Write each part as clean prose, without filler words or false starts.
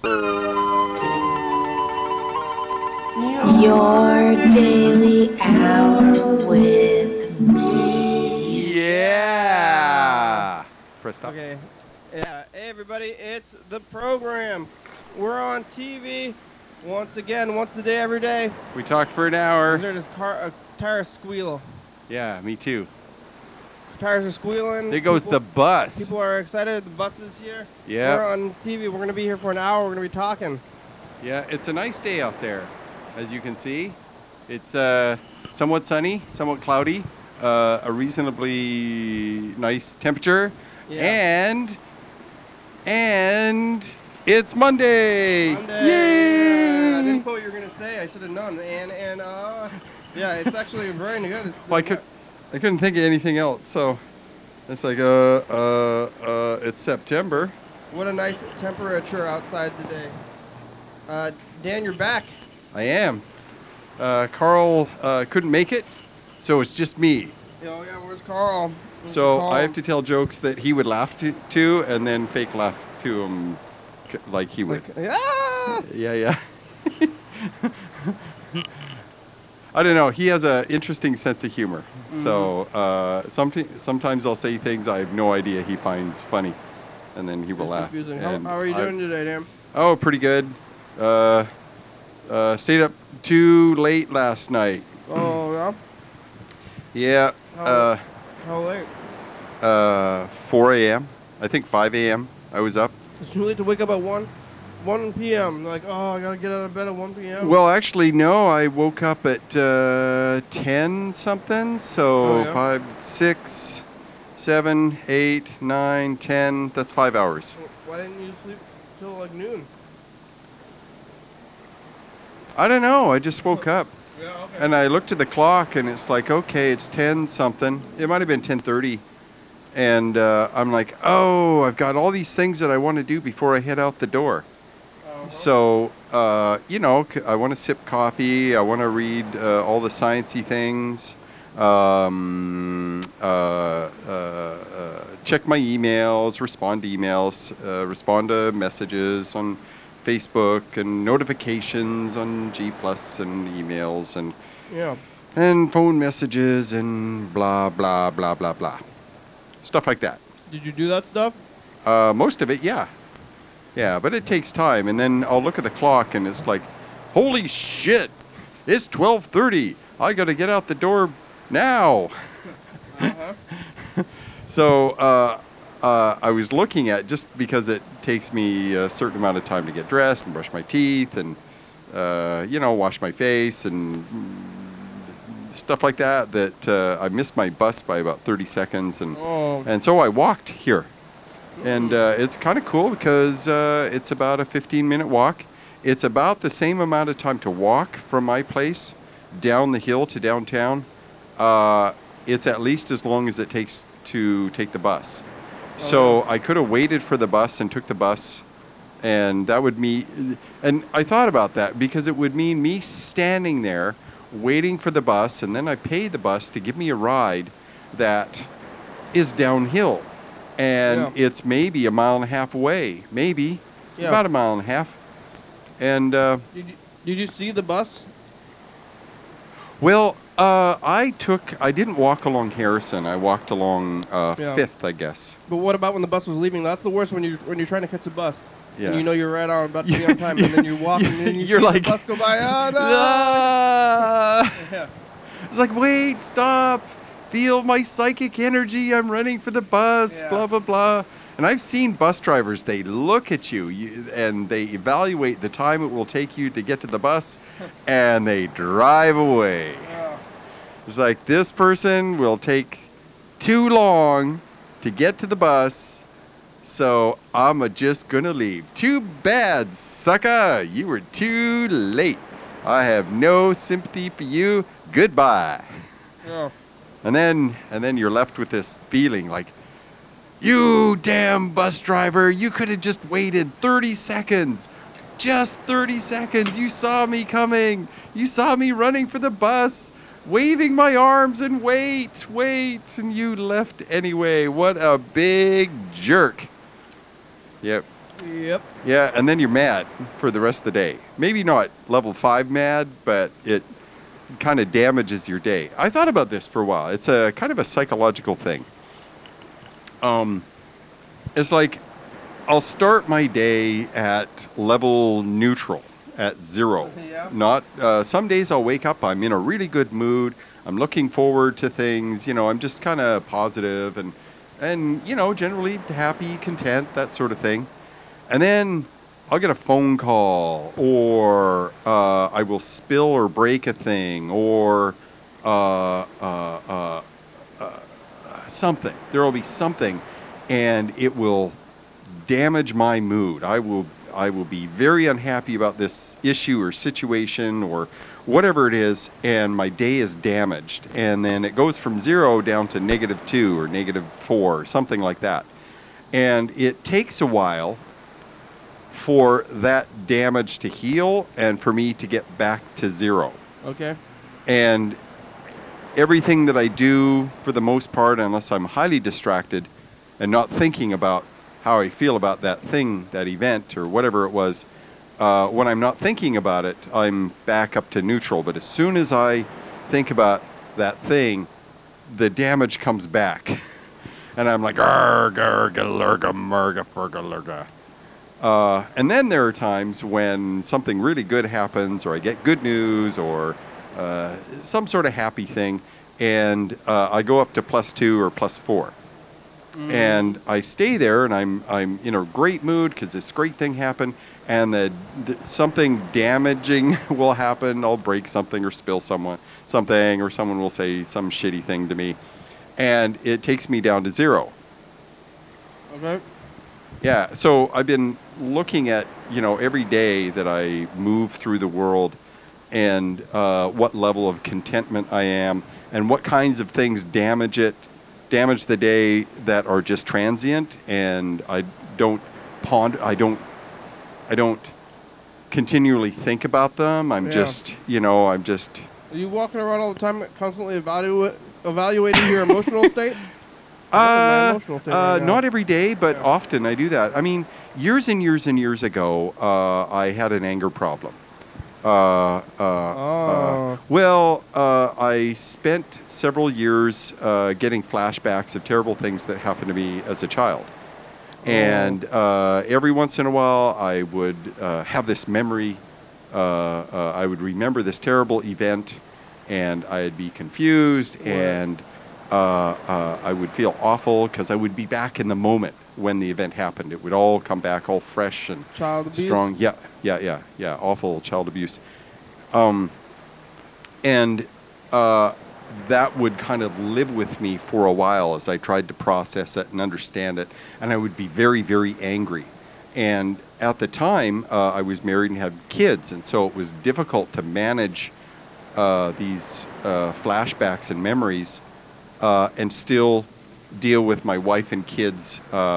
Your daily hour with me. Yeah. Press stop. Okay. Yeah. Hey, everybody. It's the program. We're on TV once again, once a day, every day. We talked for an hour. There's this tire squeal. Yeah, me too. Tires are squealing. There goes the bus. People are excited. The bus is here. Yeah. We're on TV. We're going to be here for an hour. We're going to be talking. Yeah, it's a nice day out there, as you can see. It's somewhat sunny, somewhat cloudy, a reasonably nice temperature, Yeah. and it's Monday. Monday. Yay! I didn't know what you were going to say. I should have known. Yeah, it's actually very good. Well, I couldn't think of anything else, so it's like it's September. What a nice temperature outside today. Dan, you're back. I am. Carl couldn't make it, so it's just me. Oh yeah, where's Carl? So I have to tell jokes that he would laugh to and then fake laugh to him like he would. Ah! Yeah. I don't know. He has an interesting sense of humor. Mm-hmm. So sometimes I'll say things I have no idea he finds funny, and then he will laugh. How are you doing today, Dan? Oh, pretty good. Stayed up too late last night. Oh, yeah? Yeah. How late? 4 a.m. I think 5 a.m. I was up. It's too late to wake up at 1 p.m. Like, oh, I gotta get out of bed at 1 p.m. Well, actually, no. I woke up at 10 something. So 5, 6, 7, 8, 9, 10. That's 5 hours. Why didn't you sleep till like noon? I don't know. I just woke up. Yeah, okay. And I looked at the clock, and it's like, okay, it's 10 something. It might have been 10:30. And I'm like, oh, I've got all these things that I want to do before I head out the door. So, I want to sip coffee. I want to read all the sciencey things. Check my emails, respond to emails, respond to messages on Facebook and notifications on G Plus and emails and phone messages and blah, blah, blah, blah, blah. Stuff like that. Did you do that stuff? Most of it, yeah. Yeah, but it takes time. And then I'll look at the clock and it's like, holy shit, it's 12:30. I got to get out the door now. So I was looking at, just because it takes me a certain amount of time to get dressed and brush my teeth and, wash my face and stuff like that, I missed my bus by about 30 seconds. And so I walked here. And it's kind of cool because it's about a 15-minute walk. It's about the same amount of time to walk from my place down the hill to downtown. It's at least as long as it takes to take the bus. So I could have waited for the bus and took the bus, and that would mean, and I thought about that because it would mean me standing there waiting for the bus, and then I paid the bus to give me a ride that is downhill. And it's maybe a mile and a half away, about a mile and a half. And did you see the bus? Well, I didn't walk along Harrison. I walked along 5th, I guess. But what about when the bus was leaving? That's the worst when you're trying to catch a bus. Yeah. And you know you're right on, about to be on time, and then you walk and then you're see like, the bus go by. Oh no! Yeah. It's like, wait, stop. Feel my psychic energy. I'm running for the bus, blah, blah, blah. And I've seen bus drivers, they look at you and they evaluate the time it will take you to get to the bus, and they drive away. Yeah. It's like, this person will take too long to get to the bus, so I'm just going to leave. Too bad, sucker. You were too late. I have no sympathy for you. Goodbye. Yeah. And then you're left with this feeling like, you damn bus driver, you could have just waited 30 seconds. Just 30 seconds. You saw me coming. You saw me running for the bus, waving my arms and wait, and you left anyway. What a big jerk. Yep. Yep. Yeah, and then you're mad for the rest of the day. Maybe not level 5 mad, but it kind of damages your day. I thought about this for a while. It's a kind of a psychological thing. It's like I'll start my day at level neutral, at 0. Yeah. Not some days I'll wake up, I'm in a really good mood. I'm looking forward to things, I'm just kind of positive and generally happy, content, that sort of thing. And then I'll get a phone call, or I will spill or break a thing, or something. There will be something, and it will damage my mood. I will be very unhappy about this issue or situation or whatever it is, and my day is damaged. And then it goes from 0 down to -2 or -4, something like that. And it takes a while for that damage to heal and for me to get back to 0. Okay. And everything that I do, for the most part, unless I'm highly distracted and not thinking about how I feel about that thing, that event, or whatever it was, when I'm not thinking about it, I'm back up to neutral. But as soon as I think about that thing, the damage comes back. And I'm like, and then there are times when something really good happens, or I get good news, or some sort of happy thing, and I go up to +2 or +4. And I stay there, and I'm in a great mood because this great thing happened, and something damaging will happen. I'll break something or spill something, or someone will say some shitty thing to me, and it takes me down to 0. Okay. Yeah, so I've been looking at, every day that I move through the world, and what level of contentment I am, and what kinds of things damage the day that are just transient, and I don't continually think about them. I'm just. Are you walking around all the time constantly evaluating your emotional state? My emotional state right now. Not every day, but often I do that. I mean, years and years and years ago, I had an anger problem. I spent several years getting flashbacks of terrible things that happened to me as a child. And every once in a while, I would have this memory. I would remember this terrible event, and I'd be confused, and I would feel awful because I would be back in the moment when the event happened. It would all come back all fresh and child abuse? Strong. Yeah. Awful child abuse. That would kind of live with me for a while as I tried to process it and understand it. And I would be very, very angry. And at the time, I was married and had kids, and so it was difficult to manage these flashbacks and memories and still deal with my wife and kids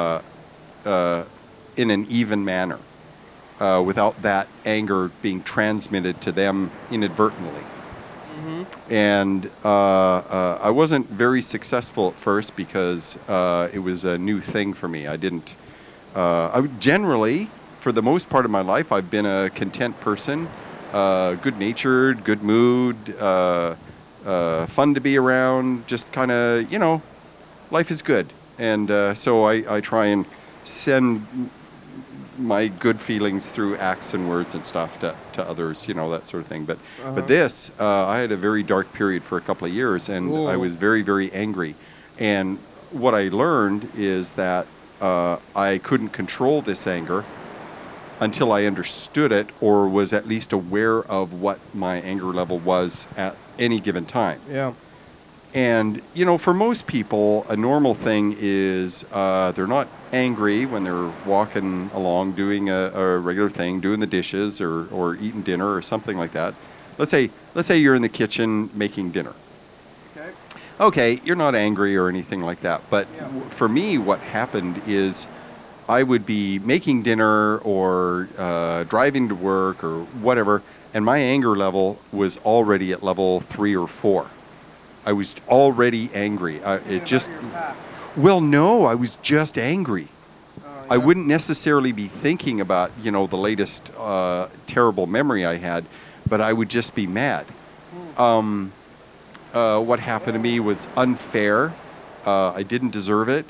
in an even manner without that anger being transmitted to them inadvertently. And I wasn't very successful at first because it was a new thing for me. Generally, for the most part of my life, I've been a content person, good-natured, good mood, fun to be around, just kind of, life is good. And so I try and send my good feelings through acts and words and stuff to others, that sort of thing. But this, I had a very dark period for a couple of years, and I was very, very angry. And what I learned is that I couldn't control this anger until I understood it, or was at least aware of what my anger level was at any given time. Yeah. And, for most people, a normal thing is they're not angry when they're walking along doing a regular thing, doing the dishes or eating dinner or something like that. Let's say you're in the kitchen making dinner. Okay, you're not angry or anything like that. But for me, what happened is I would be making dinner or driving to work or whatever, and my anger level was already at level 3 or 4. I was already angry. Well, no, I was just angry. I wouldn't necessarily be thinking about, you know, the latest terrible memory I had, but I would just be mad. What happened to me was unfair. I didn't deserve it.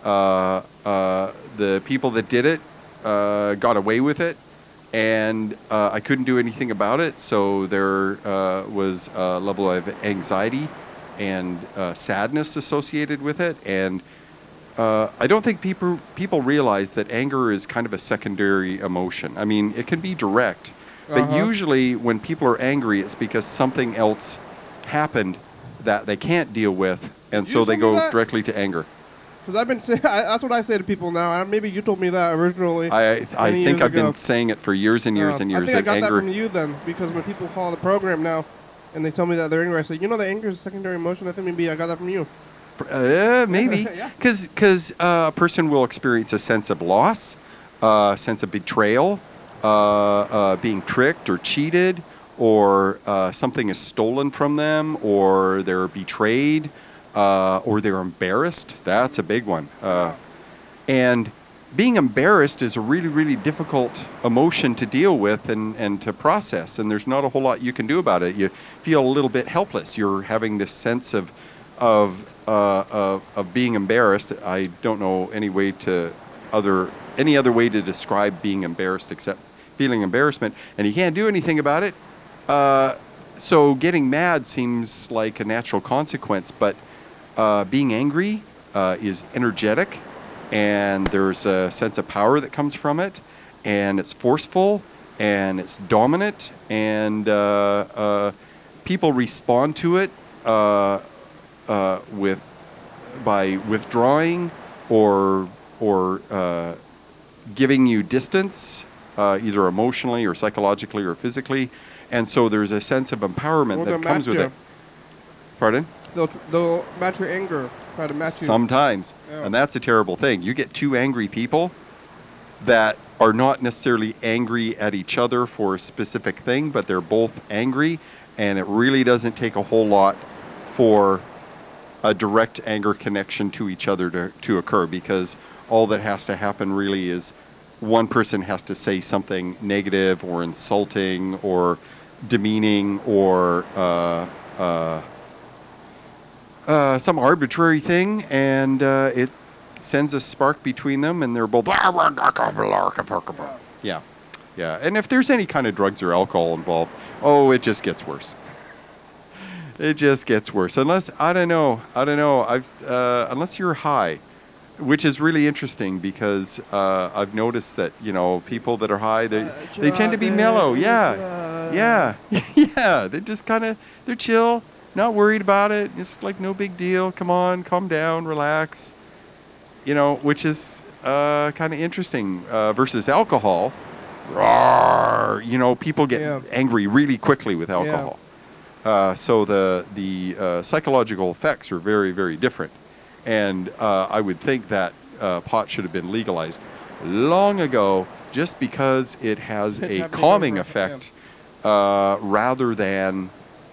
The people that did it got away with it, and I couldn't do anything about it. So there was a level of anxiety and sadness associated with it. And I don't think people realize that anger is kind of a secondary emotion. I mean, it can be direct, but usually when people are angry, it's because something else happened that they can't deal with, and so they go directly to anger. Because I've been saying, that's what I say to people now. Maybe you told me that originally. I think I've been saying it for years and years and years. I think I got that from you then, because when people call the program now and they tell me that they're angry, I say, you know, the anger is a secondary emotion. I think maybe I got that from you. Maybe. Because a person will experience a sense of loss, a sense of betrayal, being tricked or cheated, or something is stolen from them, or they're betrayed, or they're embarrassed. That's a big one. And being embarrassed is a really, really difficult emotion to deal with and to process, and there's not a whole lot you can do about it. You feel a little bit helpless. You're having this sense of being embarrassed. I don't know any other way to describe being embarrassed except feeling embarrassment, and you can't do anything about it. So getting mad seems like a natural consequence, but being angry is energetic, and there's a sense of power that comes from it, and it's forceful, and it's dominant, and people respond to it by withdrawing or giving you distance, either emotionally or psychologically or physically. And so there's a sense of empowerment that comes with it. Pardon? They'll match your anger, try to match you. Sometimes. Yeah. And that's a terrible thing. You get two angry people that are not necessarily angry at each other for a specific thing, but they're both angry, and it really doesn't take a whole lot for a direct anger connection to each other to occur, because all that has to happen really is one person has to say something negative or insulting or demeaning or some arbitrary thing, and it sends a spark between them, and they're both yeah. And if there's any kind of drugs or alcohol involved, it just gets worse. It just gets worse, unless I don't know. Unless you're high, which is really interesting, because I've noticed that, you know, people that are high, they tend to be mellow. Yeah. They just they're chill, not worried about it. Just like no big deal. Come on, calm down, relax. You know, which is kind of interesting versus alcohol. Roar, you know, people get angry really quickly with alcohol. So the psychological effects are very, very different. And I would think that pot should have been legalized long ago, just because it has a calming effect rather than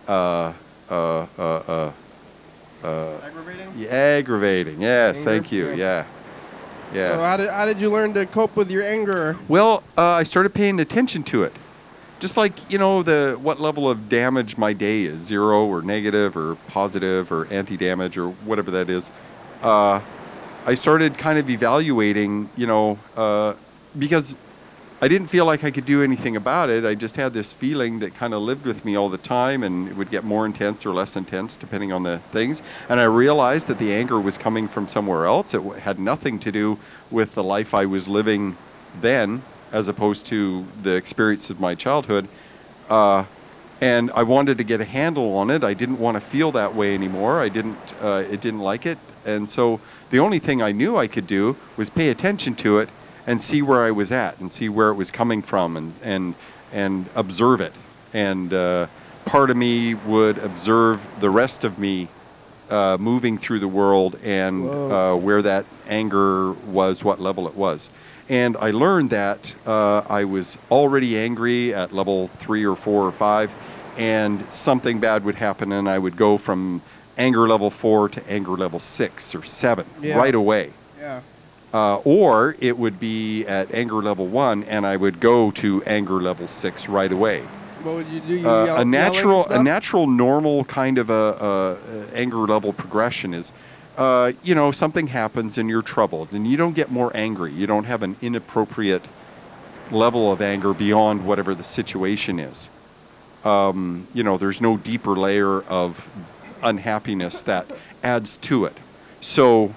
aggravating? Aggravating, yes, thank you, yeah. So how did you learn to cope with your anger? Well, I started paying attention to it. Just like, you know, what level of damage my day is, 0 or negative or positive or anti-damage or whatever that is. I started kind of evaluating, you know, because I didn't feel like I could do anything about it. I just had this feeling that kind of lived with me all the time, and it would get more intense or less intense depending on the things. And I realized that the anger was coming from somewhere else. It had nothing to do with the life I was living then, as opposed to the experience of my childhood. And I wanted to get a handle on it. I didn't want to feel that way anymore. It didn't like it. And so the only thing I knew I could do was pay attention to it and see where I was at and see where it was coming from and observe it. And part of me would observe the rest of me moving through the world and where that anger was, what level it was. And I learned that I was already angry at level 3 or 4 or 5, and something bad would happen, and I would go from anger level 4 to anger level 6 or 7 right away. Yeah. Or it would be at anger level 1, and I would go to anger level 6 right away. What would you do? You A natural, normal kind of a anger level progression is, something happens and you're troubled, and you don't get more angry. You don't have an inappropriate level of anger beyond whatever the situation is. There's no deeper layer of unhappiness that adds to it. So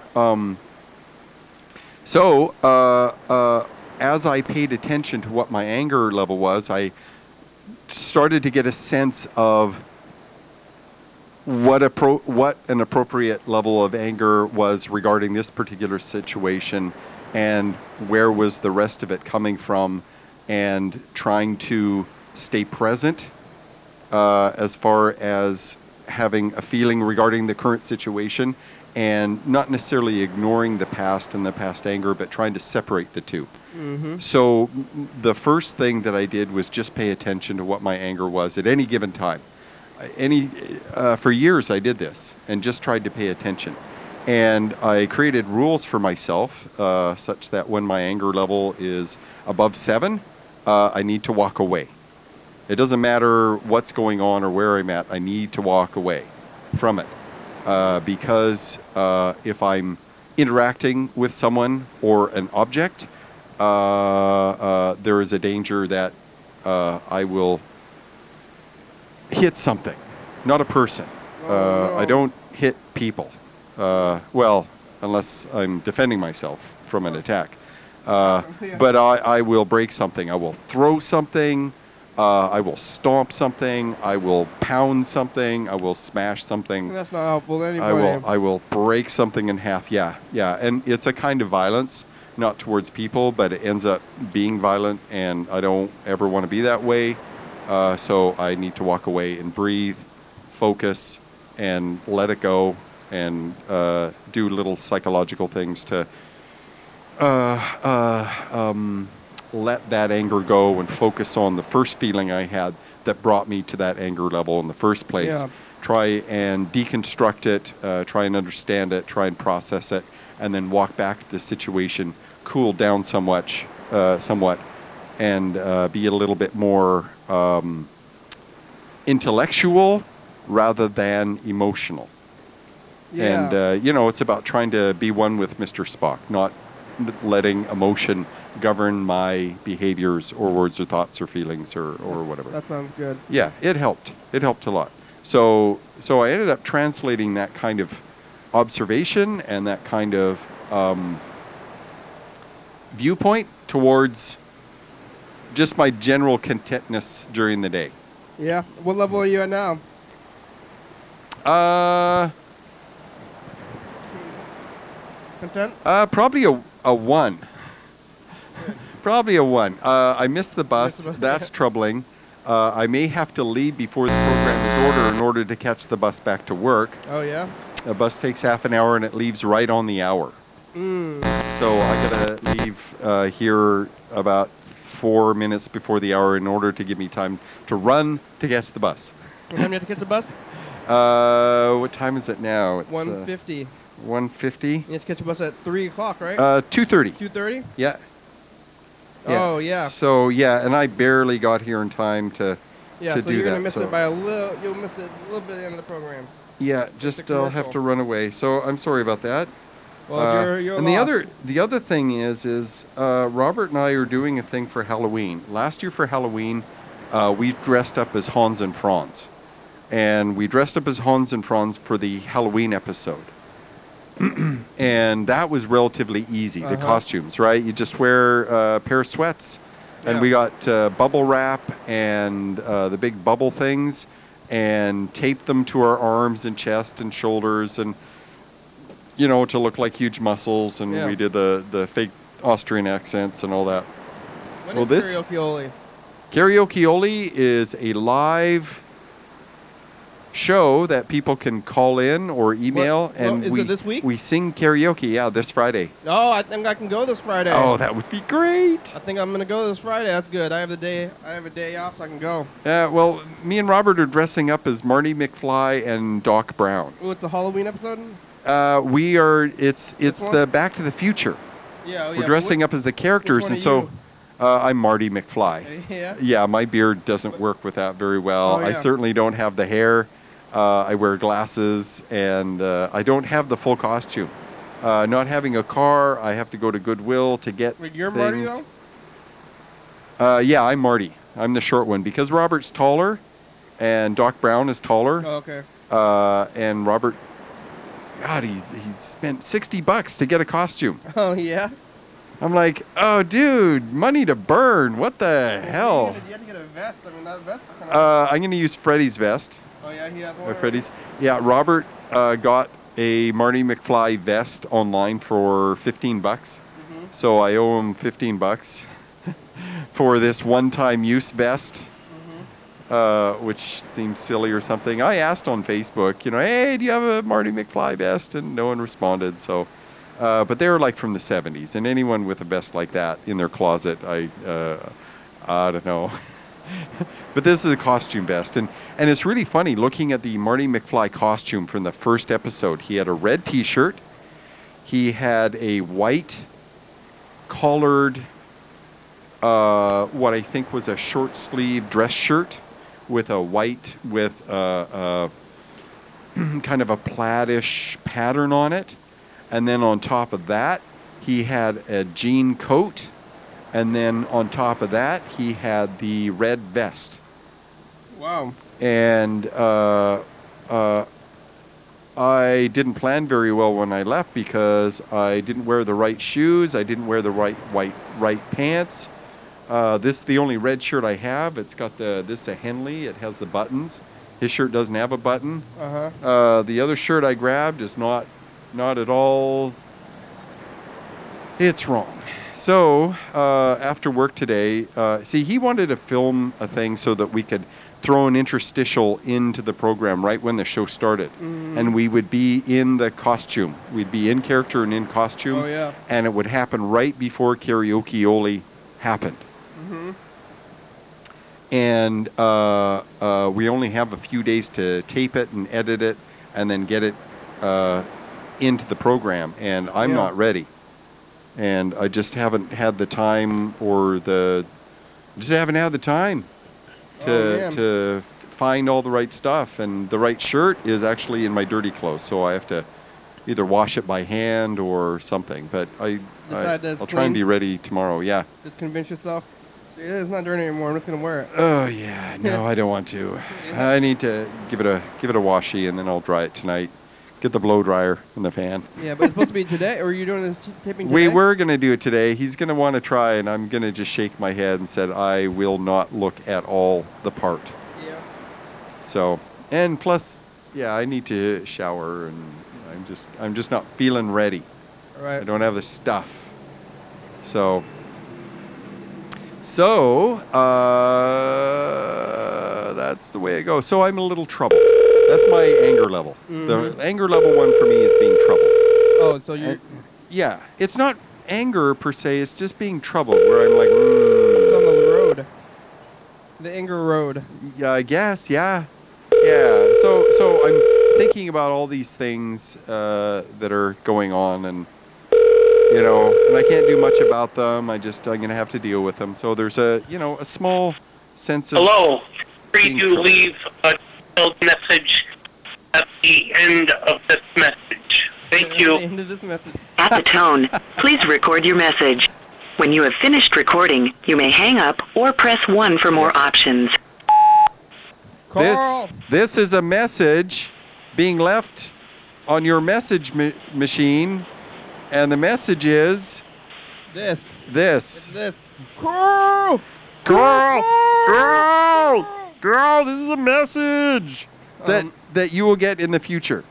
as I paid attention to what my anger level was, I started to get a sense of what an appropriate level of anger was regarding this particular situation, and where was the rest of it coming from, and trying to stay present as far as having a feeling regarding the current situation, and not necessarily ignoring the past and the past anger, but trying to separate the two. Mm-hmm. So the first thing that I did was just pay attention to what my anger was at any given time. For years I did this and just tried to pay attention. And I created rules for myself such that when my anger level is above 7, I need to walk away. It doesn't matter what's going on or where I'm at, I need to walk away from it. Because if I'm interacting with someone or an object, there is a danger that I will hit something, not a person. No. I don't hit people. Well, unless I'm defending myself from an attack. But I will break something. I will throw something. I will stomp something. I will pound something. I will smash something. That's not helpful to anybody. I will break something in half. Yeah. And it's a kind of violence, not towards people, but it ends up being violent, and I don't ever want to be that way. So I need to walk away and breathe, focus, and let it go, and do little psychological things to let that anger go and focus on the first feeling I had that brought me to that anger level in the first place. Yeah. Try and deconstruct it, try and understand it, try and process it, and then walk back to the situation, cool down somewhat, and be a little bit more intellectual rather than emotional. Yeah. And, it's about trying to be one with Mr. Spock, not letting emotion govern my behaviors or words or thoughts or feelings or whatever. That sounds good. Yeah, it helped. It helped a lot. So I ended up translating that kind of observation and that kind of viewpoint towards just my general contentness during the day. Yeah. What level are you at now? Content? Probably a 1. Probably a 1. I missed the bus. That's troubling. I may have to leave before the program is in order to catch the bus back to work. Oh, yeah? A bus takes half an hour and it leaves right on the hour. So I gotta leave here about 4 minutes before the hour in order to give me time to run to catch the bus. What time do you have to catch the bus? What time is it now? It's 1:50. 1:50. You have to catch a bus at 3 o'clock, right? 2:30. 2:30? Yeah. Oh, yeah. So, yeah, and I barely got here in time to do that. So you're going to miss it by a little, you'll miss it a little bit at the end of the program. Yeah, just I'll have to run away. So I'm sorry about that. Well, you're and lost. the other thing is Robert and I are doing a thing for Halloween. Last year for Halloween, we dressed up as Hans and Franz. And we dressed up as Hans and Franz for the Halloween episode. And that was relatively easy, the costumes, right? You just wear a pair of sweats. And we got bubble wrap and the big bubble things, and taped them to our arms and chest and shoulders, and to look like huge muscles. And we did the fake Austrian accents and all that. When is Karaoke-Oli? Karaoke-Oli is a live show that people can call in or email, and is it this week? We sing karaoke, this Friday. Oh, I think I can go this Friday. Oh, that would be great. I think I'm going to go this Friday. That's good. I have a day off, so I can go. Well, me and Robert are dressing up as Marty McFly and Doc Brown. Oh, it's a Halloween episode? It's the Back to the Future. Yeah, oh, We're dressing up as the characters, and so I'm Marty McFly. Yeah? Yeah, my beard doesn't work with that very well. Oh, yeah. I certainly don't have the hair. I wear glasses, and I don't have the full costume. Not having a car, I have to go to Goodwill to get Wait, you're things. Marty, though? Yeah, I'm Marty. I'm the short one because Robert's taller, and Doc Brown is taller. Oh, okay. And Robert, God, he's spent $60 to get a costume. Oh, yeah? I'm like, oh, dude, money to burn. What the hell? You had to get a vest. I mean, that vest is kind I'm going to use Freddie's vest. Oh, yeah, he has one. Freddie's. Yeah, Robert got a Marty McFly vest online for $15. So I owe him $15 for this one-time use vest. Which seems silly or something. I asked on Facebook, hey, do you have a Marty McFly vest? And no one responded. So, but they were like from the 70s, and anyone with a vest like that in their closet, I don't know. But this is a costume vest, and it's really funny looking at the Marty McFly costume from the first episode. He had a red T-shirt. He had a white collared, what I think was a short sleeve dress shirt, with a white with kind of a plaid-ish pattern on it. And then on top of that, he had a jean coat. And then on top of that, he had the red vest. Wow. And I didn't plan very well when I left because I didn't wear the right shoes. I didn't wear the right pants. This is the only red shirt I have. It's got this is a Henley. It has the buttons. His shirt doesn't have a button. The other shirt I grabbed is not at all. It's wrong. So after work today, see, he wanted to film a thing so that we could throw an interstitial into the program right when the show started, and we would be in the costume. We'd be in character and in costume. Oh, yeah. And it would happen right before Karaoke-Oli happened. And we only have a few days to tape it and edit it and then get it into the program. And I'm not ready. And I just haven't had the time to find all the right stuff. And the right shirt is actually in my dirty clothes. So I have to either wash it by hand or something. But I'll try and be ready tomorrow. Yeah. Just convince yourself. It's not dirty anymore. I'm just gonna wear it. Oh yeah, no, I don't want to. I need to give it a washy, and then I'll dry it tonight. Get the blow dryer and the fan. Yeah, but it's supposed to be today. Or are you doing this taping today? We were gonna do it today. He's gonna want to try, and I'm gonna just shake my head and said I will not look at all the part. Yeah. So, and plus, yeah, I need to shower, and I'm just not feeling ready. All right. I don't have the stuff. So that's the way it goes. So I'm a little troubled. That's my anger level. The anger level one for me is being troubled. Oh, so you... Yeah. It's not anger per se. It's just being troubled where I'm like, It's on the road. The anger road. Yeah, I guess. Yeah. Yeah. So I'm thinking about all these things that are going on, and and I can't do much about them. I'm going to have to deal with them. So there's a small sense of... Hello. Free to leave a detailed message at the end of this message. Thank you. At the end of this message. At the tone, please record your message. When you have finished recording, you may hang up or press 1 for more options. Carl! This is a message being left on your message machine. And the message is... This. This. It's this. Carl! Carl! This is a message that you will get in the future.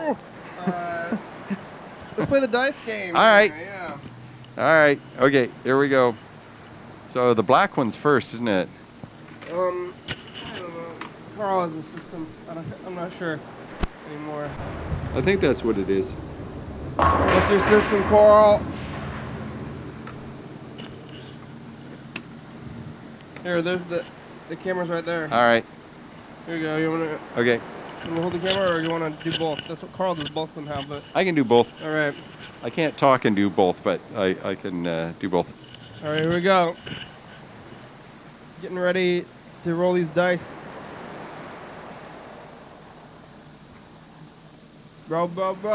Let's play the dice game. All right. Yeah. All right. Okay, here we go. So the black one's first, isn't it? I don't know. Carl has a system. I'm not sure anymore. I think that's what it is. What's your system, Carl? Here, there's the camera's right there. All right. Here you go. You wanna? Okay. You wanna hold the camera, or you wanna do both? That's what Carl does. Both of them have, but. I can do both. All right. I can't talk and do both, but I can do both. All right, here we go. Getting ready to roll these dice. Bro.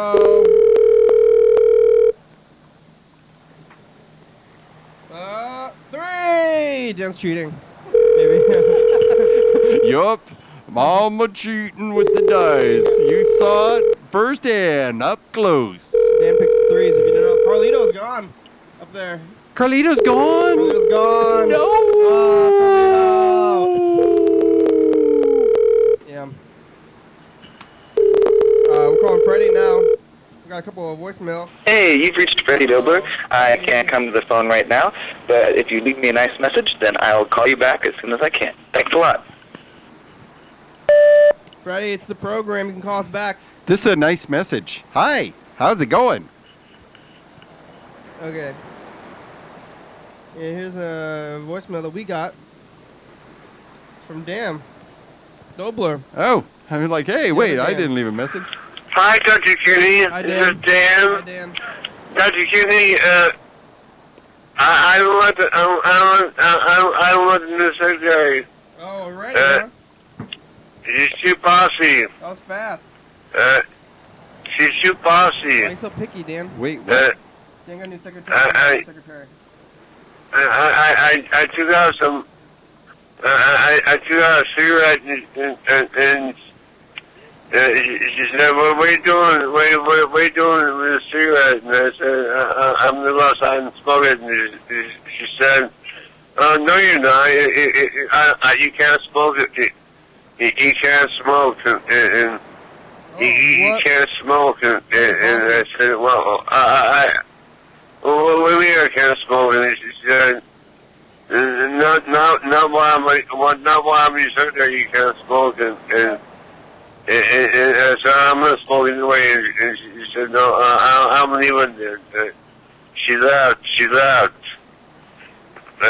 3! Dan's cheating. Maybe. Yup. Mama cheating with the dice. You saw it firsthand, up close. Dan picks 3s if you don't know. Carlito's gone. Up there. Carlito's gone? Carlito's gone. No! Carlito. Yeah. We're calling Freddie now. We got a couple of voicemails. Hey, you've reached Freddie Dobler. I can't come to the phone right now, but if you leave me a nice message, then I'll call you back as soon as I can. Thanks a lot. Freddie, it's the program. You can call us back. This is a nice message. Hi, how's it going? Okay. Yeah, here's a voicemail that we got from Dan Dobler. Oh, I was like, hey, wait, I Dan. didn't leave a message. Hi, Dr. Kinney. Hi, This Dan. is Dan. Hi, Dan. Dr. Kinney, I want the new secretary. Oh, already, huh? She's too bossy. That was fast. She's too Why bossy. are you so picky, Dan? Wait, what? Dan got a new secretary. Secretary. I took out some. I took out a cigarette and she said, "What are you doing? What are you doing with a cigarette?" And I said, "I'm gonna go outside and smoke it." And she said, "Oh no, you're not. You can't smoke it. You can't smoke." And you can't smoke. And I said, "Well, what do you mean I can't smoke?" And she said, "Not while I'm your secretary. You can't smoke." And so I'm gonna smoke anyway. And she said, "No, I'm leaving." She left. I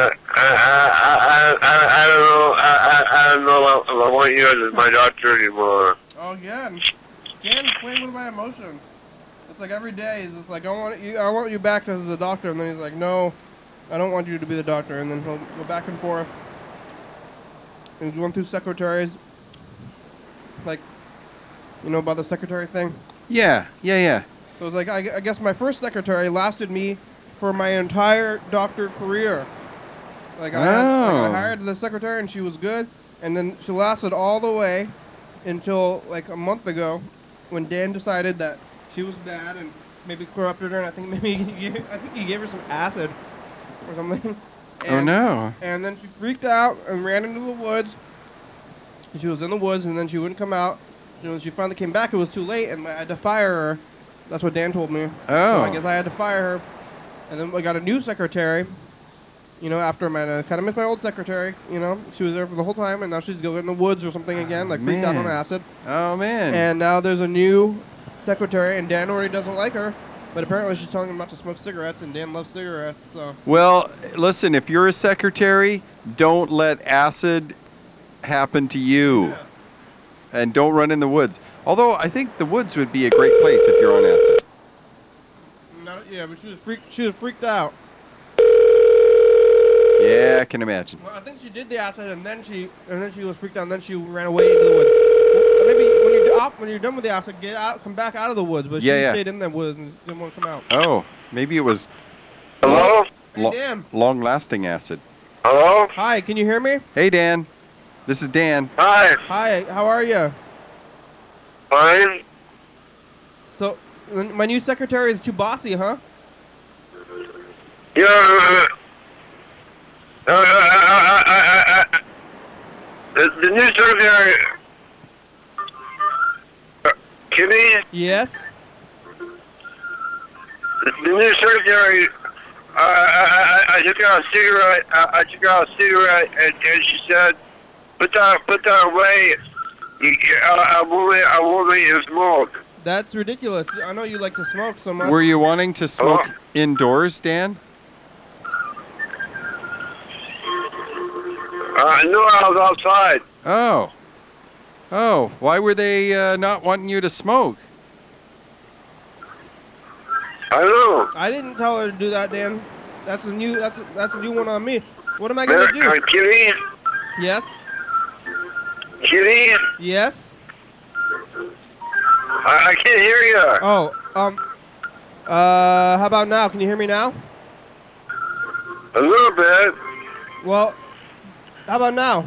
don't know if I want you as my doctor anymore. Oh, again. Dan's playing with my emotions. It's like every day he's just like, I want you back as the doctor, and then he's like, no, I don't want you to be the doctor, and then he'll go back and forth. And he's going through secretaries, like, you know about the secretary thing? Yeah. So it's like, I guess my first secretary lasted me for my entire doctor career. Like I hired the secretary and she was good, and then she lasted all the way until like a month ago, when Dan decided that she was bad and maybe corrupted her, and I think he gave her some acid or something. And, Oh no! And then she freaked out and ran into the woods. She was in the woods, and then she wouldn't come out. And when she finally came back, it was too late, and I had to fire her. That's what Dan told me. Oh. So I guess I had to fire her. And then we got a new secretary, you know, after I kind of missed my old secretary, you know. She was there for the whole time, and now she's going in the woods or something again, like freaked out on acid. Oh, man. And now there's a new secretary, and Dan already doesn't like her, but apparently she's telling him not to smoke cigarettes, and Dan loves cigarettes, so. Well, listen, if you're a secretary, don't let acid happen to you. Yeah. And don't run in the woods. Although, I think the woods would be a great place if you're on acid. Yeah, but she was freaked out. Yeah, I can imagine. Well, I think she did the acid, and then she was freaked out, and then she ran away into the woods. Well, maybe when you're done with the acid, get out, come back out of the woods. But she stayed in the woods and didn't want to come out. Oh, maybe it was Hello? Hey, Dan. long-lasting acid. Hello? Hi, can you hear me? Hey, Dan. This is Dan. Hi. Hi, how are you? Fine. So, my new secretary is too bossy, huh? Yeah. The new secretary. Kimmy? Yes. The new secretary. I took out a cigarette. And she said, "Put that away. I won't let you smoke." That's ridiculous. I know you like to smoke so much. Were you wanting to smoke indoors, Dan? No, I was outside. Oh, why were they not wanting you to smoke? I know. I didn't tell her to do that, Dan. That's a new one on me. What am I gonna do? Kitty? Yes. Kitty? Yes. I can't hear you. Oh, how about now? Can you hear me now? A little bit. Well, how about now?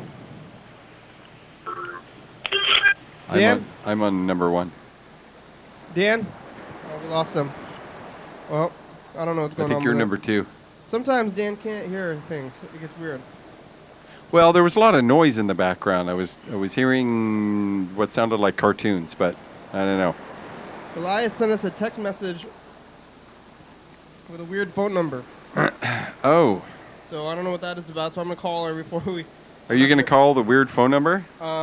Dan? I'm on number 1. Dan? Oh, we lost him. Well, I don't know what's I going on. think you're with number it. 2. Sometimes Dan can't hear things. It gets weird. Well, there was a lot of noise in the background. I was hearing what sounded like cartoons, but I don't know. Elias sent us a text message with a weird phone number. Oh. So I don't know what that is about, so I'm going to call her before we... Are you going to call the weird phone number?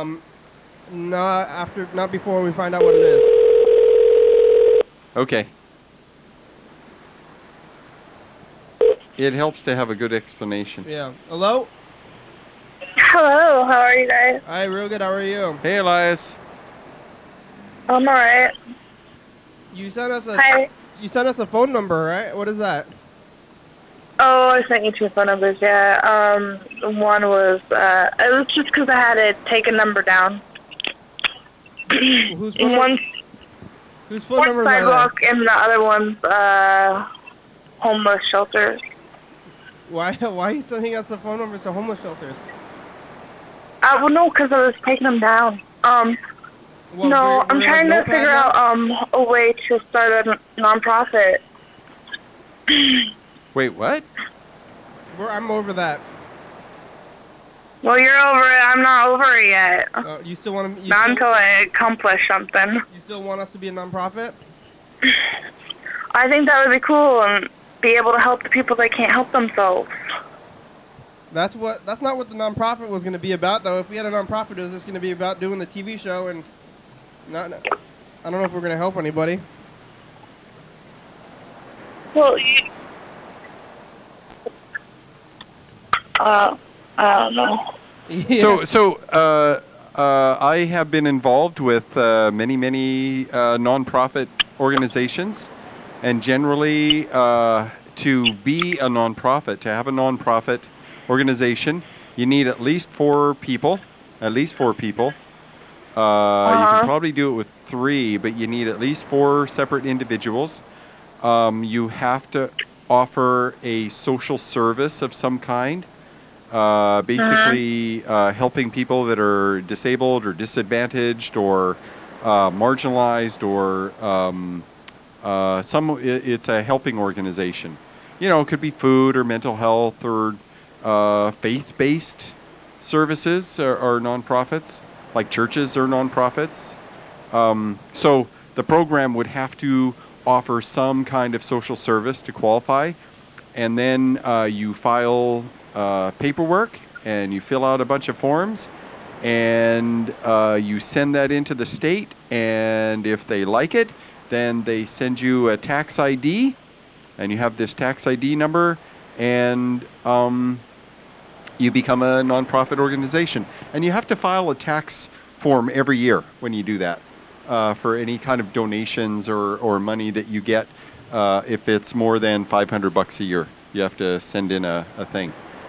Not before we find out what it is. Okay. It helps to have a good explanation. Yeah. Hello? Hello, how are you guys? Hi, real good. How are you? Hey, Elias. I'm alright. You sent us a Hi. You sent us a phone number, right? What is that? Oh, I sent you 2 phone numbers, yeah. One was, it was just because I had to take a number down. Whose phone One's number is that? sidewalk and the other one's, homeless shelters. Why are you sending us the phone numbers to homeless shelters? Well, no, because I was taking them down. Well, No, we're I'm trying to notepad figure now? out, a way to start a nonprofit. Wait, what? I'm over that. Well, you're over it. I'm not over it yet. You still want to? Not until I accomplish something. You still want us to be a nonprofit? I think that would be cool and be able to help the people that can't help themselves. That's not what the nonprofit was going to be about, though. If we had a nonprofit, it was just going to be about doing the TV show and I don't know if we're going to help anybody. Well, I don't know. Yeah. So I have been involved with many nonprofit organizations, and generally to be a nonprofit, to have a nonprofit organization, you need at least 4 people. At least 4 people. You can probably do it with 3, but you need at least 4 separate individuals. You have to offer a social service of some kind. Basically helping people that are disabled or disadvantaged or marginalized or it's a helping organization. You know, it could be food or mental health or faith-based services or nonprofits, like churches or nonprofits. So the program would have to offer some kind of social service to qualify, and then you file paperwork and you fill out a bunch of forms and you send that into the state, and if they like it, then they send you a tax ID, and you have this tax ID number, and you become a nonprofit organization. And you have to file a tax form every year when you do that for any kind of donations or money that you get. If it's more than $500 a year, you have to send in a thing.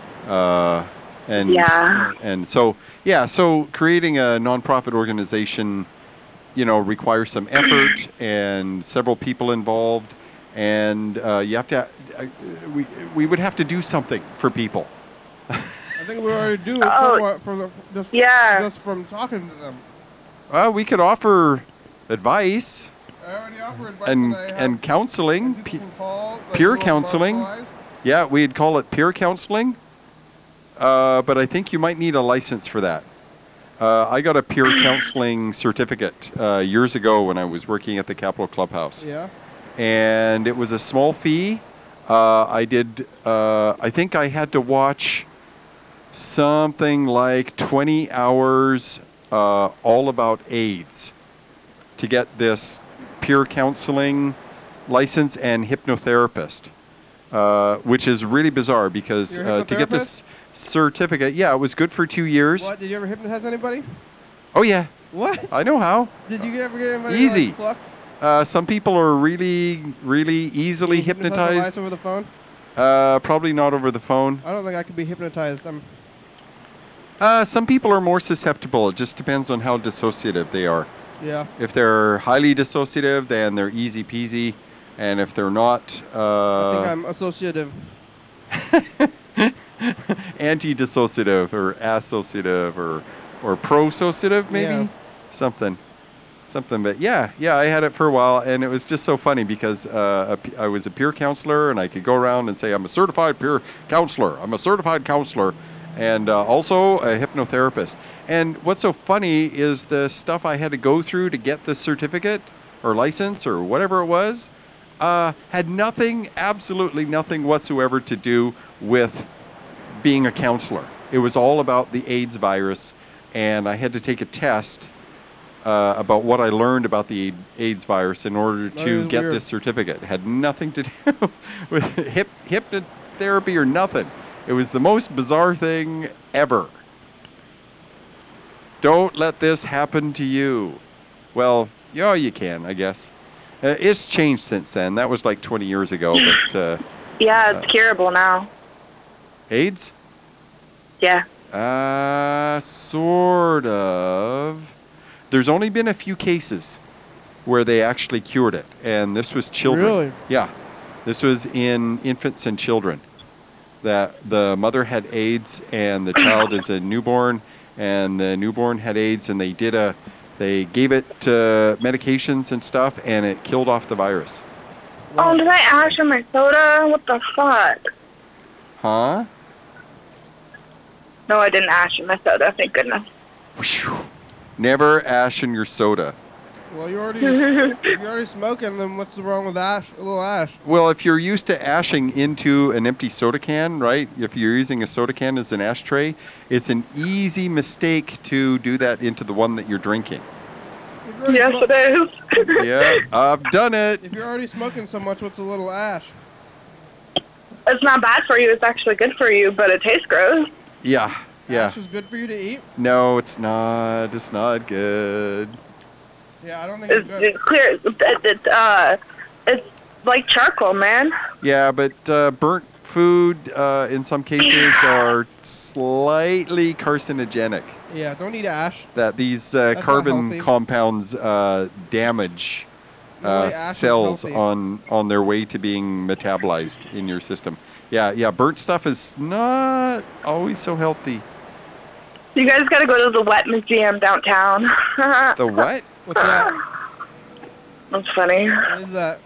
And so creating a nonprofit organization, you know, requires some effort and several people involved, and you have to we would have to do something for people. I think we already do just from talking to them. We could offer advice. I already offer advice and counseling, peer counseling. Yeah, we'd call it peer counseling. But I think you might need a license for that. I got a peer counseling certificate years ago when I was working at the Capitol Clubhouse. Yeah. And it was a small fee. I think I had to watch something like 20 hours all about AIDS to get this peer counseling license and hypnotherapist, which is really bizarre because to get this certificate, it was good for 2 years. What? Did you ever hypnotize anybody? Oh, yeah. What? I know how. Did you ever get anybody? Easy. Like, Some people are really, really easily Hypnotize the hypnotized. lights over the phone? Probably not over the phone. I don't think I could be hypnotized. Some people are more susceptible. It just depends on how dissociative they are. Yeah. If they're highly dissociative, then they're easy peasy. And if they're not... I think I'm associative. anti-dissociative or associative or pro-associative, maybe? Yeah. Something. But yeah, I had it for a while, and it was just so funny because I was a peer counselor, and I could go around and say, I'm a certified peer counselor. I'm a certified counselor, and also a hypnotherapist. And what's so funny is the stuff I had to go through to get the certificate or license or whatever it was, had nothing, absolutely nothing whatsoever to do with being a counselor. It was all about the AIDS virus, and I had to take a test about what I learned about the AIDS virus in order to get this certificate. It had nothing to do with hypnotherapy or nothing. It was the most bizarre thing ever. Don't let this happen to you. Well, yeah, you can, I guess. It's changed since then. That was like 20 years ago. But yeah, it's curable now. AIDS? Yeah. Sort of. There's only been a few cases where they actually cured it, and this was children. Really? Yeah. This was in infants and children. That the mother had AIDS, and the child is a newborn, and the newborn had AIDS, and they gave it medications and stuff, and it killed off the virus. Oh, did I ash in my soda? What the fuck? Huh? No, I didn't ash in my soda, thank goodness. Whew. Never ash in your soda. Well, if you're already smoking, then what's wrong with ash? A little ash. Well, if you're used to ashing into an empty soda can, right? If you're using a soda can as an ashtray, it's an easy mistake to do that into the one that you're drinking. Yes, it is. Yeah, I've done it. If you're already smoking so much, what's a little ash? It's not bad for you. It's actually good for you, but it tastes gross. Yeah. Ash is good for you to eat? No, it's not. It's not good. Yeah, I don't think it's good. It's clear. It's like charcoal, man. Yeah, but burnt food in some cases are slightly carcinogenic. Yeah, don't eat ash. That these That's carbon not healthy. compounds damage No way, ash is cells healthy. on their way to being metabolized in your system. Yeah, burnt stuff is not always so healthy. You guys got to go to the Wet Museum downtown. The what? What's that? That's funny. What is that?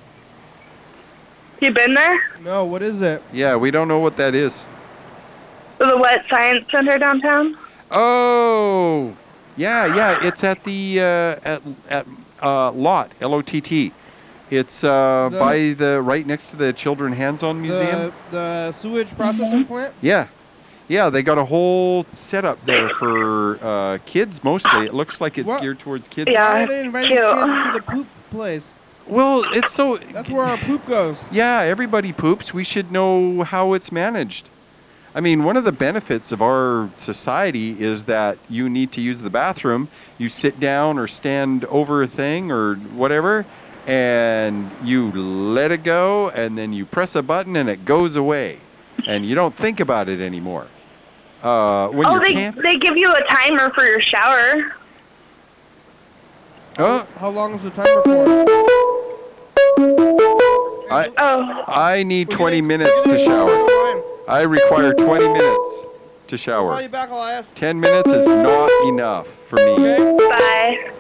You been there? No, what is it? Yeah, we don't know what that is. The Wet Science Center downtown? Oh, yeah. It's at the at Lot, L-O-T-T. It's by the right next to the Children Hands-On Museum. The sewage processing plant? Yeah, they got a whole setup there for kids mostly. It looks like it's What? geared towards kids. Yeah. Why are they inviting Cute. kids to the poop place? Well, it's so... That's where our poop goes. Yeah, everybody poops. We should know how it's managed. I mean, one of the benefits of our society is that you need to use the bathroom. You sit down or stand over a thing or whatever, and you let it go, and then you press a button and it goes away. And you don't think about it anymore. They give you a timer for your shower. How long is the timer for? I need 20 minutes to shower. I require 20 minutes to I'll shower. call you back, I'll ask. 10 minutes is not enough for me. Okay. Bye.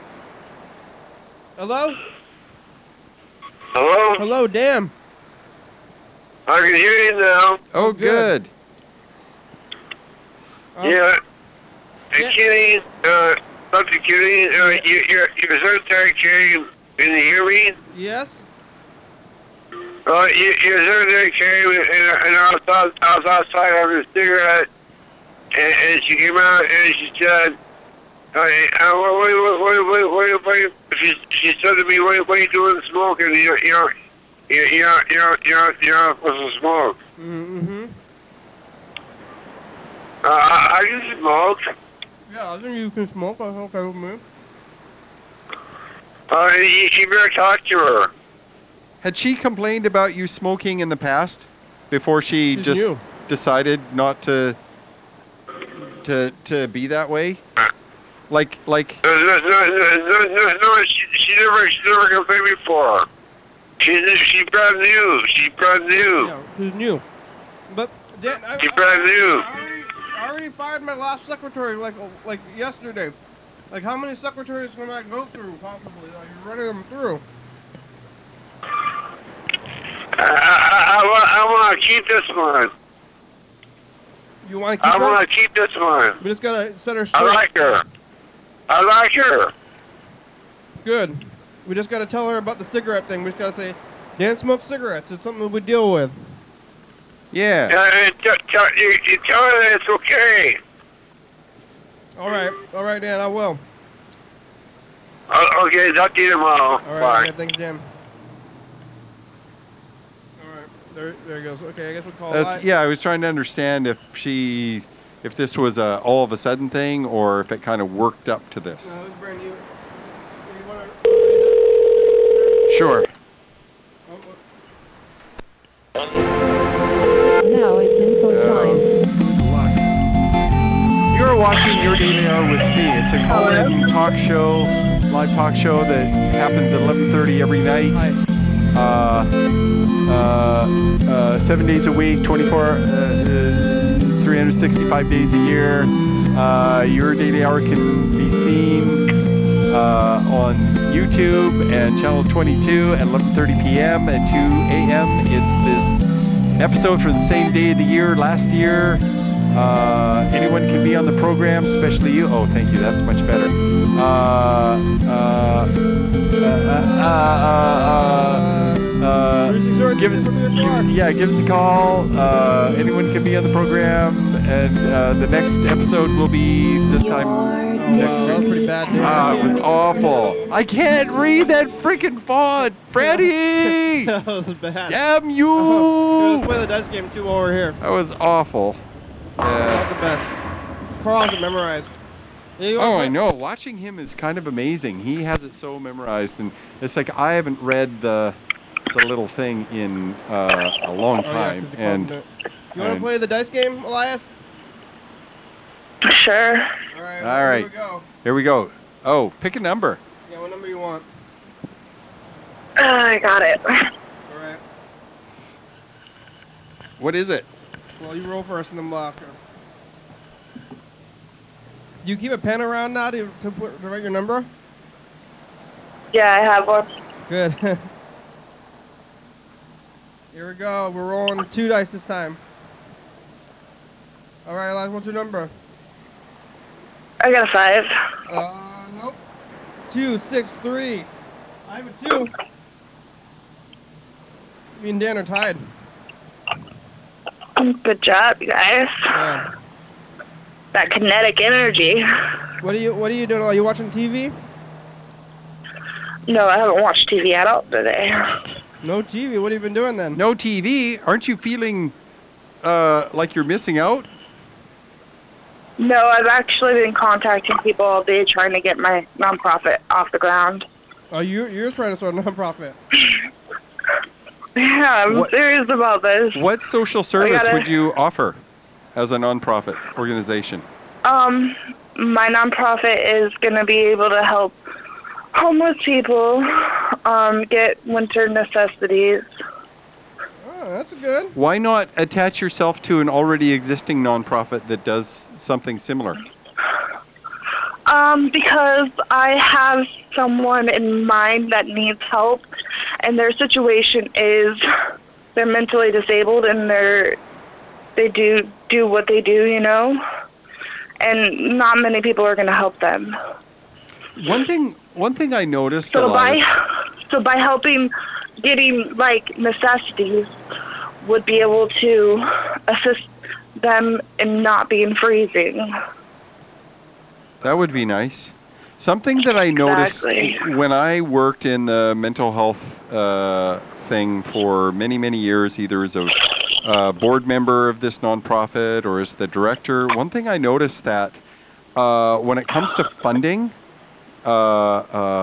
Hello? Hello? Hello, Dan. I can hear you now. Oh, good. Yeah. Hey, Kenny, Dr. Kenny, you're Secretary Kerry. Can you hear me? Yes? You're Secretary Kerry, and I was outside having a cigarette, and she came out and she said, she said to me, what are you doing smoking? You're not supposed to smoke. Mm-hmm. I can smoke. Yeah, I think you can smoke. That's okay with me. You better talk to her. Had she complained about you smoking in the past before she just decided not to be that way? Like. No. She never complained before. She's brand new. Yeah, she's new. But Dan, she's brand new. I already fired my last secretary like yesterday. Like, how many secretaries can I go through possibly? Like, you're running them through. I want to keep this one. You want to keep her? I want to keep this one. We just gotta set her straight. I like her. Good. We just gotta tell her about the cigarette thing. We just gotta say, Dan smokes cigarettes. It's something we deal with. Yeah. You tell her that it's okay. All right, Dan. I will. Okay, talk to you tomorrow. All right. Bye. Okay, thanks, Dan. All right. There it goes. Okay, I guess we'll call it. Yeah, I was trying to understand if this was a all of a sudden thing or if it kind of worked up to this. No, it was brand new. Sure. Now it's info time. You're watching Your Daily Hour with me. It's a call-in live talk show that happens at 11:30 every night. 7 days a week, 365 days a year. Your Daily Hour can be seen on YouTube and channel 22 at 11:30 p.m. and 2 a.m. It's this episode for the same day of the year last year. Anyone can be on the program, especially you. Oh, thank you. That's much better. Give us a call. Anyone can be on the program, and the next episode will be this time next week. That was pretty bad, dude. It was awful. I can't read that freaking font, Freddie. That was bad. Damn you! Let's play the dice game too while we're here. That was awful. Not the best. Carl has it memorized. Oh, I know. Watching him is kind of amazing. He has it so memorized, and it's like I haven't read the little thing in a long time. You want to play the dice game, Elias? Sure. All right. All right. Here we go. Here we go. Oh, pick a number. Yeah, what number you want? I got it. All right. What is it? Well, you roll first and then block her. Do you keep a pen around now to write your number? Yeah, I have one. Good. Here we go. We're rolling 2 dice this time. All right, Elias, what's your number? I got a 5. Nope. 2, 6, 3. I have a 2. Me and Dan are tied. Good job, you guys. Yeah. That kinetic energy. What are you doing? Are you watching TV? No, I haven't watched TV at all today. No TV. What have you been doing then? No TV? Aren't you feeling like you're missing out? No, I've actually been contacting people all day trying to get my nonprofit off the ground. Oh, you're trying to start a nonprofit. Yeah, I'm serious about this. What social service would you offer as a nonprofit organization? My nonprofit is going to be able to help homeless people get winter necessities. Oh, that's good. Why not attach yourself to an already existing nonprofit that does something similar? Because I have someone in mind that needs help, and their situation is they're mentally disabled, and they do what they do, you know, and not many people are going to help them. One thing I noticed. So by helping getting like necessities would be able to assist them in not being freezing. That would be nice. Something that I noticed when I worked in the mental health thing for many, many years, either as a board member of this nonprofit or as the director, one thing I noticed that when it comes to funding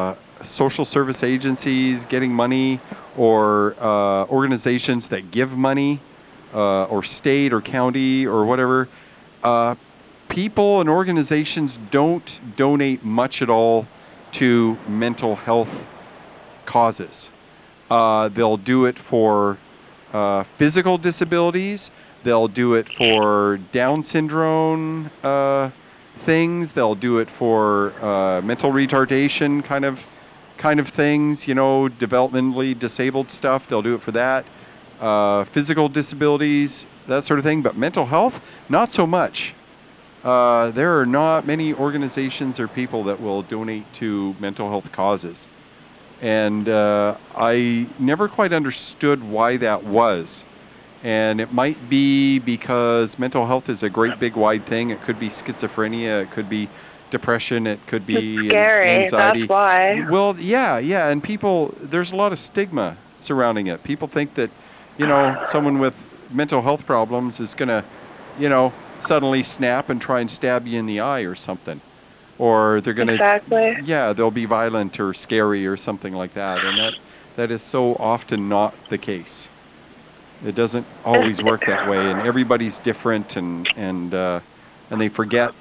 social service agencies getting money, or organizations that give money, or state or county or whatever, people and organizations don't donate much at all to mental health causes. They'll do it for physical disabilities. They'll do it for Down syndrome things. They'll do it for mental retardation kind of things. You know, developmentally disabled stuff. They'll do it for that. Physical disabilities, that sort of thing. But mental health, not so much. There are not many organizations or people that will donate to mental health causes. And I never quite understood why that was. And it might be because mental health is a great big wide thing. It could be schizophrenia, it could be depression, it could be scary. anxiety. That's why. Well, yeah, and people, there's a lot of stigma surrounding it. People think that, you know, someone with mental health problems is going to, you know, suddenly snap and try and stab you in the eye or something. Or they're going to, exactly. Yeah, they'll be violent or scary or something like that. And that is so often not the case. It doesn't always work that way, and everybody's different, and they forget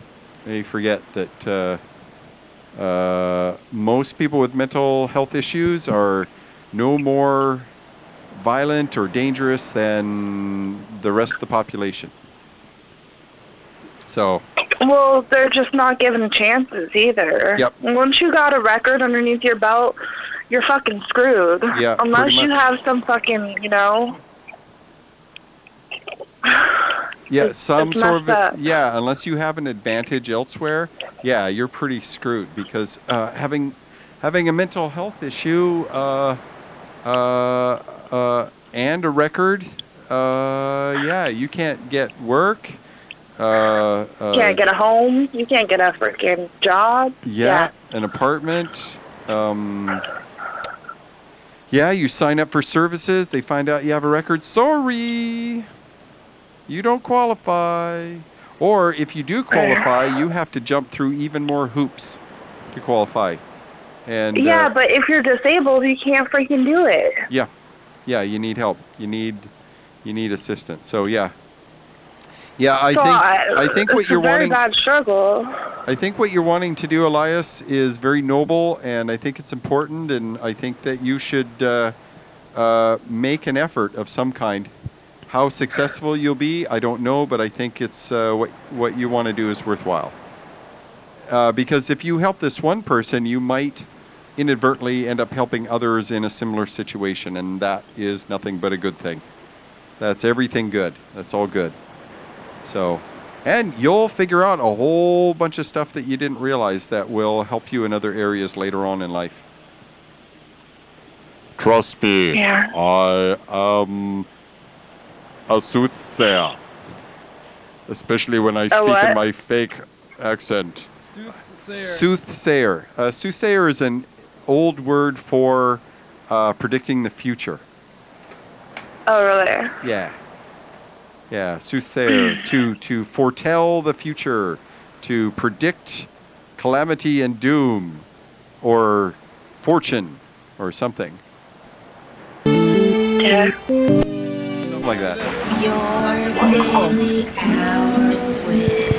that most people with mental health issues are no more violent or dangerous than the rest of the population. So. Well, they're just not given chances either. Yep. Once you got a record underneath your belt, you're fucking screwed. Yeah, unless you much. have some fucking, you know. Yeah, some sort of up. yeah. Unless you have an advantage elsewhere, yeah, you're pretty screwed because having a mental health issue and a record, yeah, you can't get work. You can't get a home. You can't get a freaking job. Yeah, an apartment. Yeah, you sign up for services. They find out you have a record. Sorry, you don't qualify. Or if you do qualify, you have to jump through even more hoops to qualify. And yeah, but if you're disabled, you can't freaking do it. Yeah, you need help. You need assistance. So yeah. Yeah, I think what you're wanting. It's a very bad struggle. I think what you're wanting to do, Elias, is very noble, and I think it's important, and I think that you should make an effort of some kind. How successful you'll be, I don't know, but I think it's what you want to do is worthwhile. Because if you help this one person, you might inadvertently end up helping others in a similar situation, and that is nothing but a good thing. That's everything good. That's all good. So, and you'll figure out a whole bunch of stuff that you didn't realize that will help you in other areas later on in life. Trust me, yeah. I am a soothsayer. Especially when I speak in my fake accent. Soothsayer. Soothsayer is an old word for predicting the future. Oh, really? Yeah. Yeah, soothsayer, to foretell the future, to predict calamity and doom, or fortune, or something. Yeah. Something like that. Your daily hour with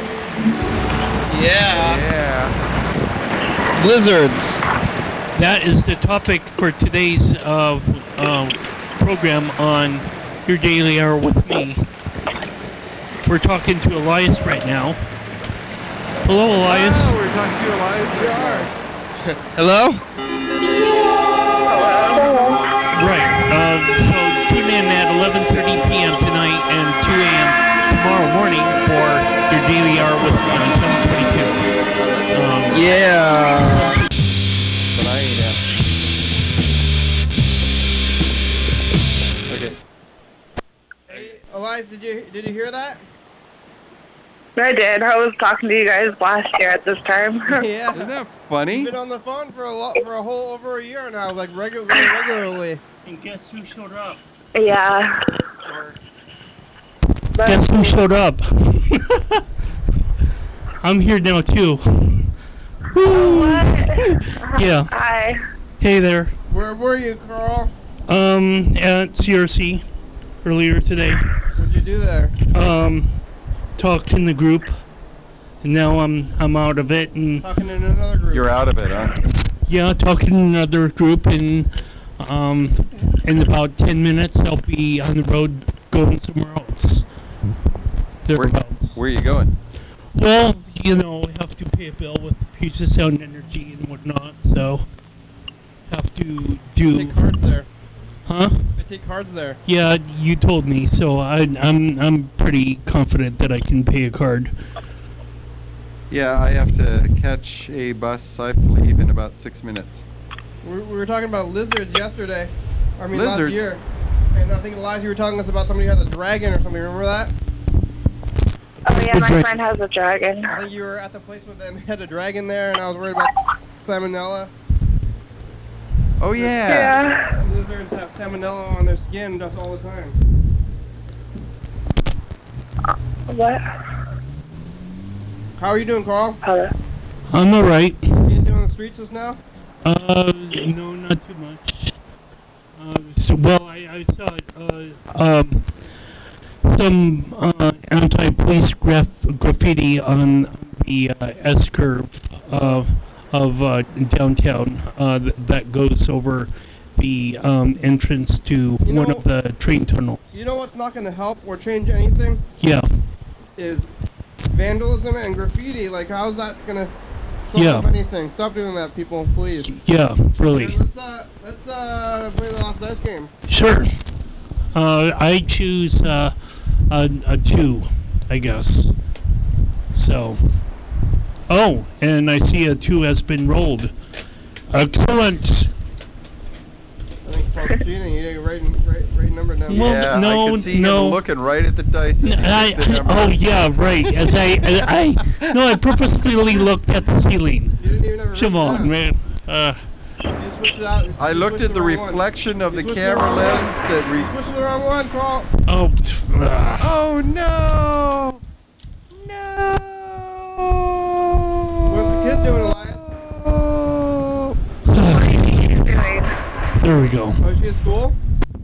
Yeah. Blizzards. That is the topic for today's program on Your Daily Hour with me. We're talking to Elias right now. Hello, Elias. Oh, we're talking to Elias. We are. Hello? Right. So tune in at 11:30 p.m. tonight and 2 a.m. tomorrow morning for Your Daily Hour with me on 1022. Yeah. But I ain't out. Okay. Hey, Elias, did you hear that? I did. I was talking to you guys last year at this time. Yeah. Isn't that funny? You've been on the phone for a whole over a year now, like regularly. And guess who showed up? Yeah. Guess who showed up? I'm here now too. Woo! What? Yeah. Hi. Hey there. Where were you, Carl? At CRC earlier today. What'd you do there? Talked in the group. And now I'm out of it, and Talking in another group. You're out of it, huh? yeah, talking in another group, and in about 10 minutes I'll be on the road going somewhere else. Thereabouts. Where are you going? Well, you know, I have to pay a bill with Puget Sound Energy and whatnot, so have to do. They take cards there. Huh? They take cards there. Yeah, you told me, so I'm pretty confident that I can pay a card. Yeah, I have to catch a bus. I have to leave in about 6 minutes. We were talking about lizards yesterday. I mean, Lizards? last year. And I think, Eliza, you were telling us about somebody who has a dragon or something. Remember that? Oh yeah, my friend has a dragon. I think you were at the place where they had a dragon there, and I was worried about salmonella. Oh, yeah. Yeah. Lizards have salmonella on their skin just all the time. What? How are you doing, Carl? Hello. I'm alright. You doing on the streets just now? No, not too much. Well, I saw some anti-police graffiti on the S-curve of downtown that goes over the entrance to one of the train tunnels. You know what's not going to help or change anything? Yeah. Is vandalism and graffiti. Like, how's that going to solve anything? Stop doing that, people, please. Yeah, really. Let's play the last dice game. Sure. I choose a 2, I guess. So. Oh, and I see a 2 has been rolled. Excellent. I think it's probably cheating. You didn't right number down. Yeah, no, I can see no. him looking right at the dice. As he hit the number. Oh yeah, right. As I purposefully looked at the ceiling. You didn't even ever Come on, man. You switched it out. I looked at the reflection of the camera lens that You switched to the wrong one, Carl. Oh. Oh no! No! What's the kid doing, Elias? There we go. Oh, is she at school?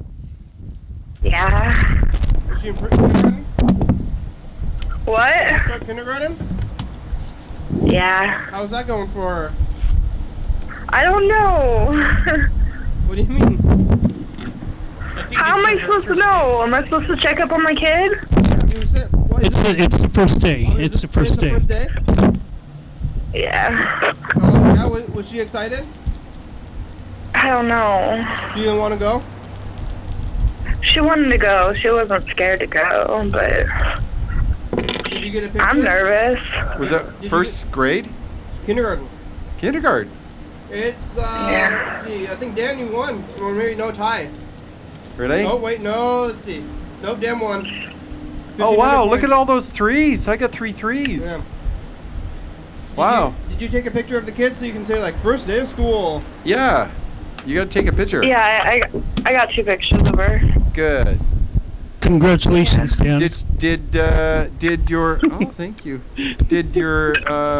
Yeah. Is she in kindergarten? What? Start kindergarten? Yeah. How's that going for her? I don't know. What do you mean? How am I supposed to know? Am I supposed to check up on my kid? It's the first day. It's the first day. Yeah. Oh, yeah, was she excited? I don't know. She didn't want to go? She wanted to go. She wasn't scared to go, but Did you get a picture? I'm nervous. Was that first grade? Kindergarten. Kindergarten. It's, let's see, I think Dan, you won. Or maybe no tie. Really? Oh, wait, no, let's see. Nope, Dan won. Oh, wow, look at 1,500 all those threes. I got 3 threes. Yeah. Wow. Did you take a picture of the kid so you can say, like, first day of school? Yeah. You got to take a picture. Yeah, I got 2 pictures of her. Good. Congratulations, Dan. Did your oh, thank you. Did your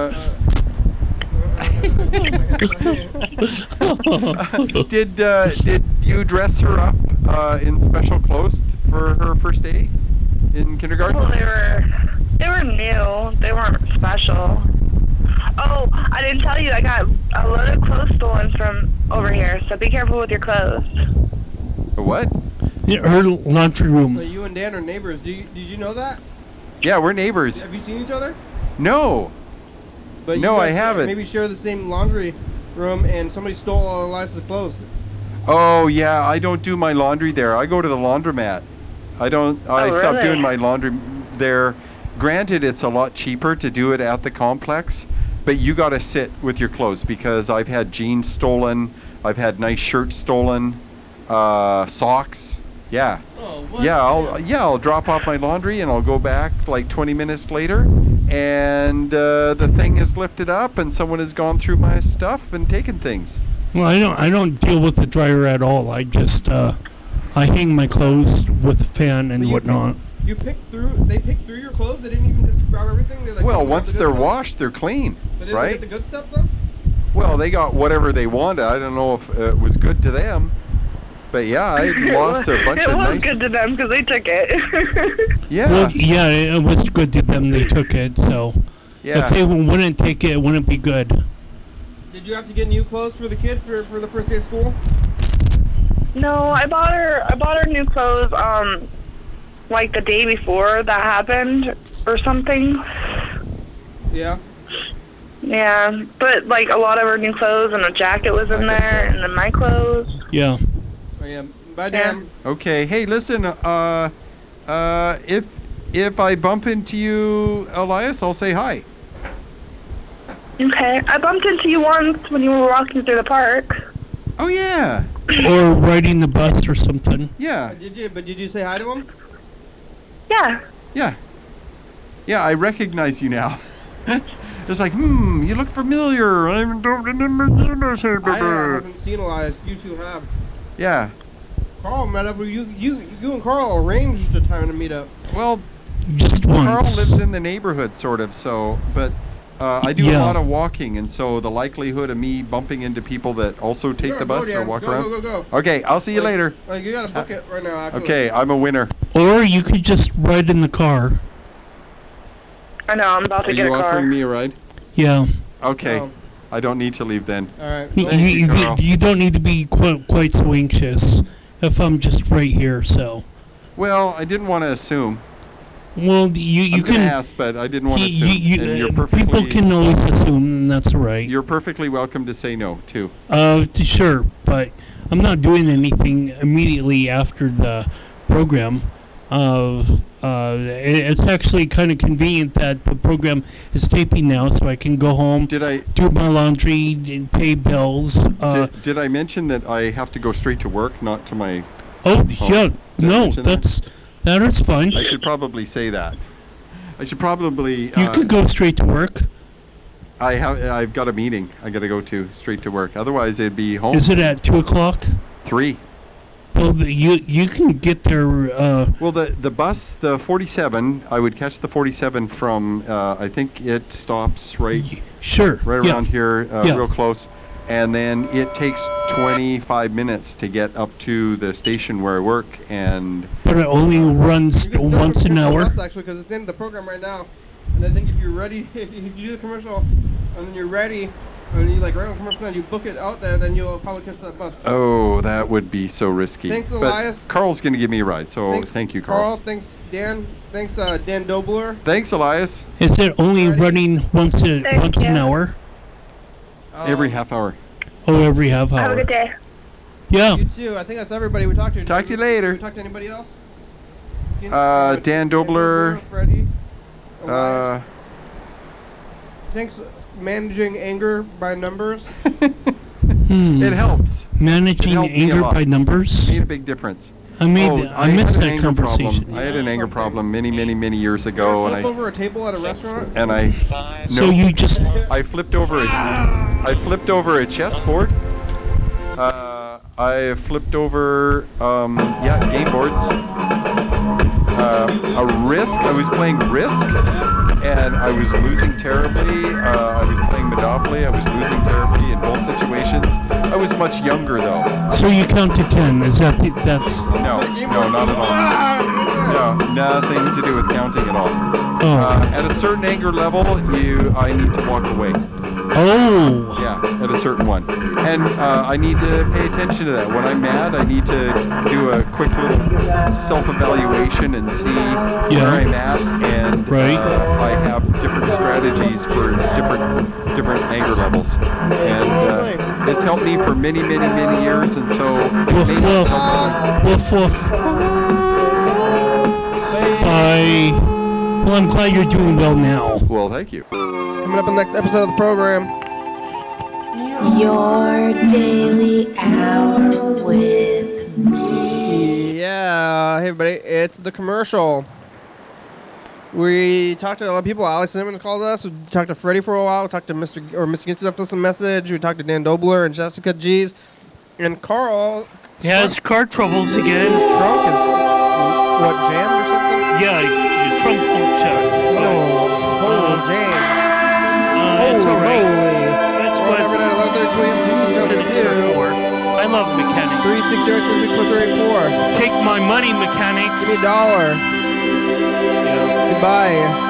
did you dress her up in special clothes for her first day in kindergarten? Well, they were new. They weren't special. Oh, I didn't tell you. I got a load of clothes stolen from over here. So be careful with your clothes. A what? Yeah, her laundry room. So you and Dan are neighbors. Did you know that? Yeah, we're neighbors. Have you seen each other? No. But No, you I guys haven't. Maybe share the same laundry room, and somebody stole all Eliza's clothes. Oh yeah, I don't do my laundry there. I go to the laundromat. I stopped really? doing my laundry there. Granted, it's a lot cheaper to do it at the complex, but you got to sit with your clothes because I've had jeans stolen. I've had nice shirts stolen, socks. Yeah. Oh, what? Yeah, I'll drop off my laundry and I'll go back like 20 minutes later, and the thing is lifted up and someone has gone through my stuff and taken things. Well, I don't deal with the dryer at all. I just I hang my clothes with the fan and whatnot. They picked through your clothes? They didn't even just grab everything? They, like, Well, grab once the good they're stuff? washed, they're clean, But they didn't right? get the good stuff, though? Well, they got whatever they wanted. I don't know if it was good to them. But yeah, I lost a bunch of nice... It was good to them because they took it. Yeah. Well, yeah, it was good to them. They took it, so Yeah. if they wouldn't take it, it wouldn't be good. Did you have to get new clothes for the kid for the first day of school? No, I bought her new clothes like the day before that happened or something. Yeah. Yeah, but like a lot of her new clothes and a jacket was in there, and then my clothes. Yeah. Oh yeah. Bye, Dan. Okay. Hey, listen. If I bump into you, Elias, I'll say hi. Okay, I bumped into you once when you were walking through the park. Oh yeah. Or riding the bus or something. Yeah. Did you say hi to him? Yeah. Yeah. Yeah, I recognize you now. It's like, you look familiar. I don't remember you. I haven't seen Elias. You two have. Yeah. Carl met up with you. You and Carl arranged a time to meet up. Well, just Carl once. lives in the neighborhood, sort of. So, but I do a Yeah. lot of walking, and so the likelihood of me bumping into people that also take the bus or walk around. Go. Okay, I'll see you later. Like you gotta book it right now. Actually. Okay, I'm a winner. Or you could just ride in the car. I know, I'm about to Are get you a car. offering me a ride? Yeah. Okay. Oh. I don't need to leave then. All right. You don't need to be quite so anxious if I'm just right here, so. Well, I didn't want to assume. Well, you I'm can gonna ask, but I didn't want to assume. And you're perfectly, people can always assume, and that's all right. You're perfectly welcome to say no, too. Sure, but I'm not doing anything immediately after the program. It's actually kind of convenient that the program is taping now, so I can go home, do my laundry, and pay bills. Did I mention that I have to go straight to work, not to my... Oh, home? yeah, Did I no, mention that? that is fine. I should probably say that. I should probably... You could go straight to work. I've got a meeting I got to go to straight to work. Otherwise, it'd be home. Is it at 2 o'clock? 3. Well, you can get there... Well, the bus, the 47, I would catch the 47 from, I think it stops right... Sure. Right yeah. around here, Yeah. real close. And then it takes 25 minutes to get up to the station where I work, and... But it only runs once an hour? Actually, because it's in the program right now. And I think if you're ready, if you do the commercial, and then you're ready, and you like write a commercial and you book it out there, then you'll probably catch that bus. Oh, that would be so risky. Thanks, but Elias. Carl's going to give me a ride, so thank you, Carl. Thanks, Dan. Thanks, Dan Dobler. Thanks, Elias. Is it only running once an hour? Every half hour. Oh, every half hour. Have a good day. Yeah. You too. I think that's everybody we talked to. Talk to you later. We talked to anybody else? Dan Dobler. Freddie. Thanks, managing anger by numbers. It helps. Managing It helped me a anger lot. by numbers? Made a big difference. I missed had an that anger conversation. problem. I had an anger problem many years ago, Flip over a table at a restaurant. and I. So no, you just... I flipped over a chessboard. I flipped over game boards. A Risk. I was playing Risk, and I was losing terribly. I was playing Monopoly. I was losing terribly in both situations. I was much younger though. So you count to 10. Is that that's... No, not at all. No, nothing to do with counting at all. Oh. At a certain anger level, I need to walk away. Oh. Yeah, at a certain one. And I need to pay attention to that. When I'm mad, I need to do a quick little self-evaluation and see where I'm at. And I have different strategies for different anger levels. And it's helped me for many years. And so Woof, woof. Woof, woof. Bye. Well, I'm glad you're doing well now. Well, thank you. Coming up in the next episode of the program. Your daily hour with me. Yeah, hey everybody, it's the commercial. We talked to a lot of people. Alex Simmons called us. We talked to Freddie for a while. We talked to Mr. Ginty left us a message. We talked to Dan Dobler and Jessica G's. And Carl... He has car troubles again. His trunk is, jammed or something? Yeah, your trunk won't shut. Oh, jam. It's all right. That's what... Every night at 11:30 mechanics. 360-364. Take my money, mechanics. Give me $1. Yeah. Goodbye.